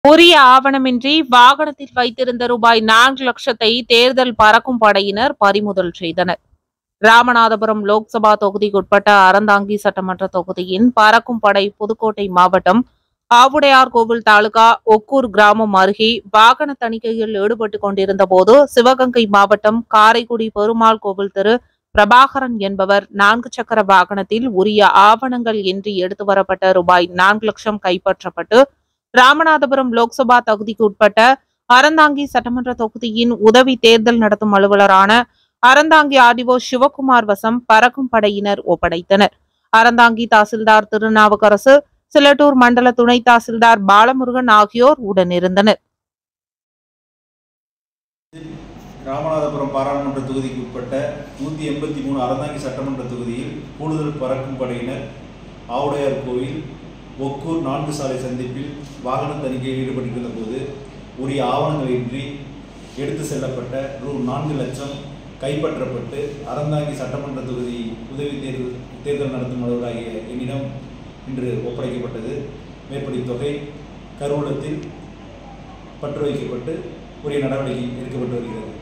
உரிய ஆவணமின்றி வாகனத்தில் வைத்திருந்த ரூபாய் 4,00,000 தேர்தல் பறக்கும் படையினர் பறிமுதல் செய்தனர். ராமநாதபுரம் லோக்சபா தொகுதிக்குட்பட்ட அறந்தாங்கி சட்டமன்ற தொகுதியின் பறக்கும் படை புதுக்கோட்டை மாவட்டம் ஆவுடையார்கோவில் தாலுகா ஒக்கூர் கிராமம் அருகே வாகன தணிக்கையில் ஈடுபட்டுக் கொண்டிருந்த போது சிவகங்கை மாவட்டம் காரைக்குடி பெருமாள் கோவில் திரு பிரபாகரன் என்பவர் 4 சக்கர வாகனத்தில் உரிய ஆவணங்கள் இன்றி எடுத்து வரப்பட்ட ரூபாய் 4,00,000 கைப்பற்றப்பட்டு ராமநாதபுரம் லோக்சபா தொகுதிக்கு உட்பட்ட அறந்தாங்கி சட்டமன்ற தொகுதியின் உதவி தேர்தல் நடத்தும் அலுவலரான அறந்தாங்கி ஆர்டிஓ சிவகுமார் வசம் பறக்கும் படையினர் ஒப்படைத்தனர். அறந்தாங்கி தாசில்தார் திருநாவுக்கரசு, சிலட்டூர் மண்டல துணை தாசில்தார் பாலமுருகன் ஆகியோர் உடனிருந்தனர். ராமநாதபுரம் பாராளுமன்ற தொகுதிக்கு உட்பட்ட 183 அறந்தாங்கி சட்டமன்ற தொகுதியில் கூடுதல் பறக்கும் படையினர் ஆவுடையார் கோவில் ஒக்கூர் 4 சாலை சந்திப்பில் வாகன தணிக்கையில் ஈடுபட்டிருந்த போது உரிய ஆவணங்களின்றி எடுத்து செல்லப்பட்ட ரூ. 4,00,000 கைப்பற்றப்பட்டு அறந்தாங்கி சட்டமன்ற தொகுதி உதவி தேர்தல் நடத்தும் அலுவலராகிய என்னிடம் இன்று ஒப்படைக்கப்பட்டது. மேற்படி தொகை கருவூலத்தில் பற்று வைக்கப்பட்டு உரிய நடவடிக்கை எடுக்கப்பட்டு வருகிறது.